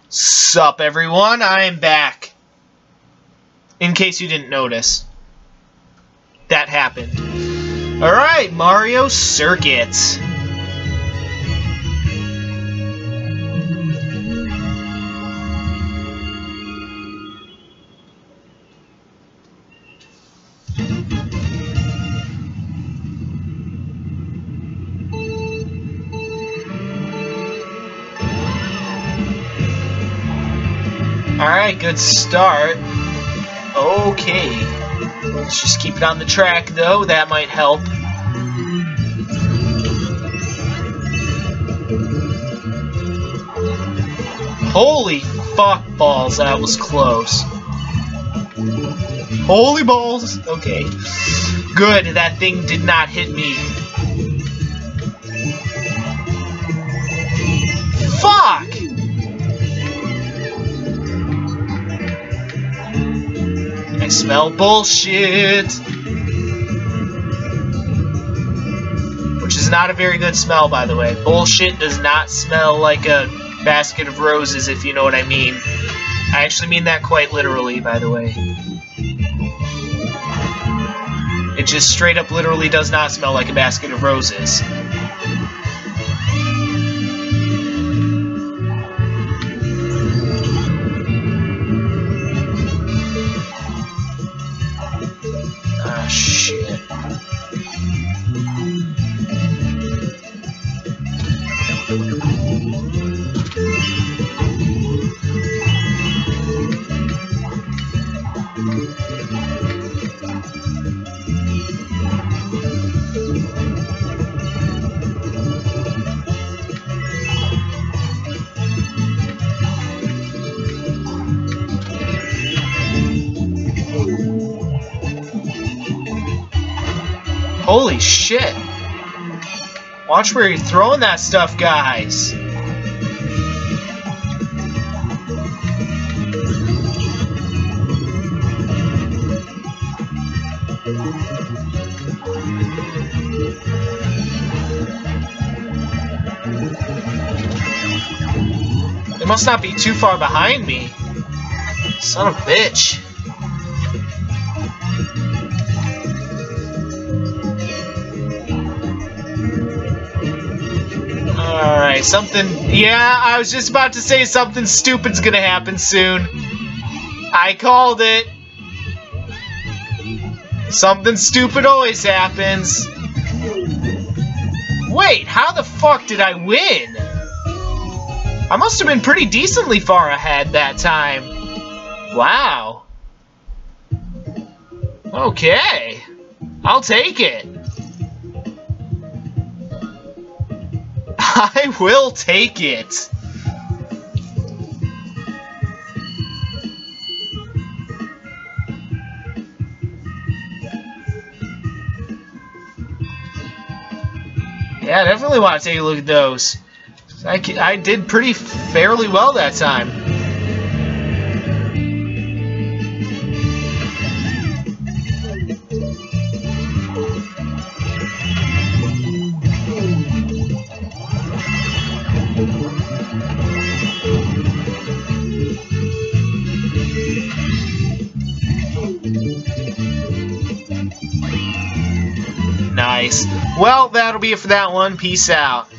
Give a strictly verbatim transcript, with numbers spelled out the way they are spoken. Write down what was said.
Sup, everyone? I am back. In case you didn't notice. That happened. Alright, Mario Circuit. Alright, good start. Okay. Let's just keep it on the track, though. That might help. Holy fuck balls, that was close. Holy balls! Okay. Good, that thing did not hit me. Fuck! I smell bullshit. Which is not a very good smell, by the way. Bullshit does not smell like a basket of roses, if you know what I mean. I actually mean that quite literally, by the way. It just straight up literally does not smell like a basket of roses. Ah, shit. Holy shit. Watch where you're throwing that stuff, guys. They must not be too far behind me. Son of a bitch. Alright, something... Yeah, I was just about to say something stupid's gonna happen soon. I called it. Something stupid always happens. Wait, how the fuck did I win? I must have been pretty decently far ahead that time. Wow. Okay. I'll take it. I will take it. Yeah, I definitely want to take a look at those. I, I did pretty fairly well that time. Nice. Well, that'll be it for that one. Peace out.